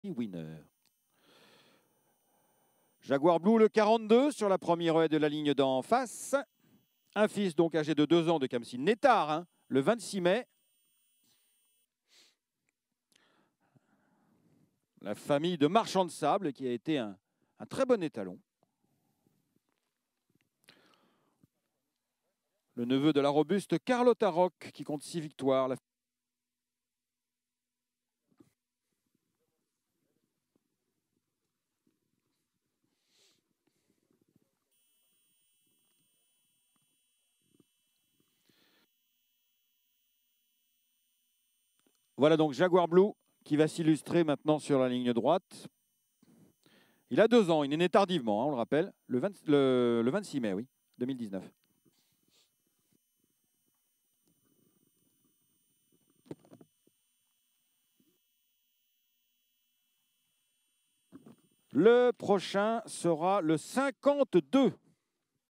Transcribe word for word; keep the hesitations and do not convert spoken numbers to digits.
Winner. Jaguar Blue, le quarante-deux, sur la première haie de la ligne d'en face. Un fils donc âgé de deux ans de Kamsin Netar, hein, le vingt-six mai. La famille de Marchand de Sable qui a été un, un très bon étalon. Le neveu de la robuste Carlotta Rock qui compte six victoires. La... Voilà donc Jaguar Blue qui va s'illustrer maintenant sur la ligne droite. Il a deux ans, il est né tardivement, hein, on le rappelle, le, vingt, le, le vingt-six mai, oui, deux mille dix-neuf. Le prochain sera le cinquante-deux.